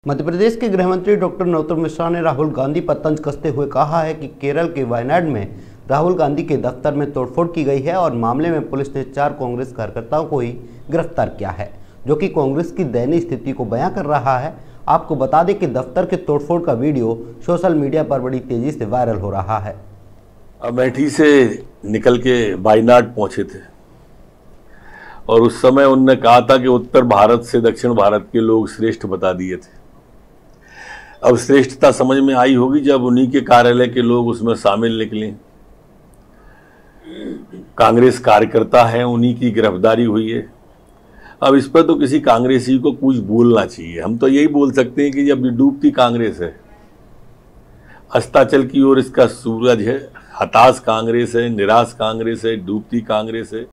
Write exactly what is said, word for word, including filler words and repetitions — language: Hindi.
मध्य प्रदेश के गृह मंत्री डॉक्टर नरोत्तम मिश्रा ने राहुल गांधी पर तंज कसते हुए कहा है कि केरल के वायनाड में राहुल गांधी के दफ्तर में तोड़फोड़ की गई है और मामले में पुलिस ने चार कांग्रेस कार्यकर्ताओं को ही गिरफ्तार किया है, जो कि कांग्रेस की दयनीय स्थिति को बयां कर रहा है। आपको बता दें कि दफ्तर के तोड़फोड़ का वीडियो सोशल मीडिया पर बड़ी तेजी से वायरल हो रहा है। अमेठी से निकल के वायनाड पहुंचे थे और उस समय उन्होंने कहा था कि उत्तर भारत से दक्षिण भारत के लोग श्रेष्ठ बता दिए थे। अब श्रेष्ठता समझ में आई होगी जब उन्हीं के कार्यालय के लोग उसमें शामिल निकले। कांग्रेस कार्यकर्ता हैं, उन्हीं की गिरफ्तारी हुई है। अब इस पर तो किसी कांग्रेसी को कुछ बोलना चाहिए। हम तो यही बोल सकते हैं कि जब डूबती कांग्रेस है, अस्ताचल की ओर इसका सूरज है, हताश कांग्रेस है, निराश कांग्रेस है, डूबती कांग्रेस है।